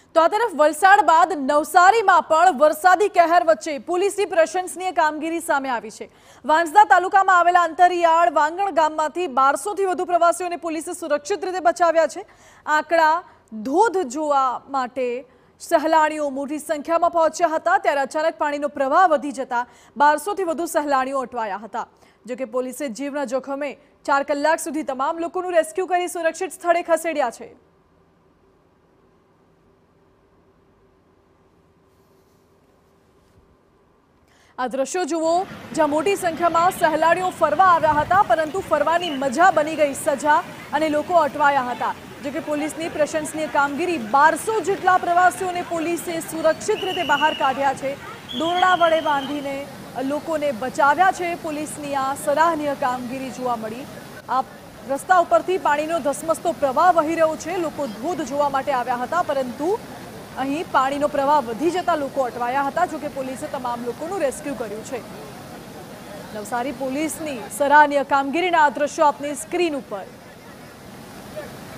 તો આ તરફ વલસાડ બાદ નવસારીમાં પણ વરસાદી કહેર વચ્ચે પોલીસની પ્રશંસનીય કામગીરી સામે આવી છે। વાંસદા તાલુકામાં આવેલા અંતરિયાળ વાંગણ ગામમાંથી 1200થી વધુ પ્રવાસીઓને પોલીસે સુરક્ષિત રીતે બચાવ્યા છે। આંકડા ધોધ જોવા માટે સહેલાણીઓ મોટી સંખ્યામાં પહોંચ્યા હતા, ત્યારે અચાનક પાણીનો પ્રવાહ વધી જતા 1200થી વધુ સહેલાણીઓ અટવાયા હતા। જો કે પોલીસે જીવના જોખમે 4 કલાક સુધી તમામ લોકોનું રેસ્ક્યુ કરી સુરક્ષિત સ્થળે ખસેડ્યા છે। આ દ્રશ્યો જુઓ, જ્યાં મોટી સંખ્યામાં સહેલાણીઓ ફરવા આવ્યા હતા, પરંતુ ફરવાની મજા બની ગઈ સજા અને લોકો અટવાયા હતા। જો કે પોલીસની પ્રશંસનીય કામગીરી 1200 જેટલા પ્રવાસીઓને પોલીસે સુરક્ષિત રીતે બહાર કાઢ્યા છે। દોરડા વડે બાંધીને લોકોને બચાવ્યા છે। પોલીસની આ સરાહનીય કામગીરી જોવા મળી। આ રસ્તા ઉપરથી પાણીનો ધસમસતો પ્રવાહ વહી રહ્યો છે। લોકો ધોધ જોવા માટે આવ્યા હતા, પરંતુ અહીં પાણીનો પ્રવાહ વધી જતા લોકો અટવાયા હતા। જો કે પોલીસે તમામ લોકોનું રેસ્ક્યુ કર્યું છે। નવસારી પોલીસની સરાહનીય કામગીરીના આ દ્રશ્યો આપની સ્ક્રીન ઉપર।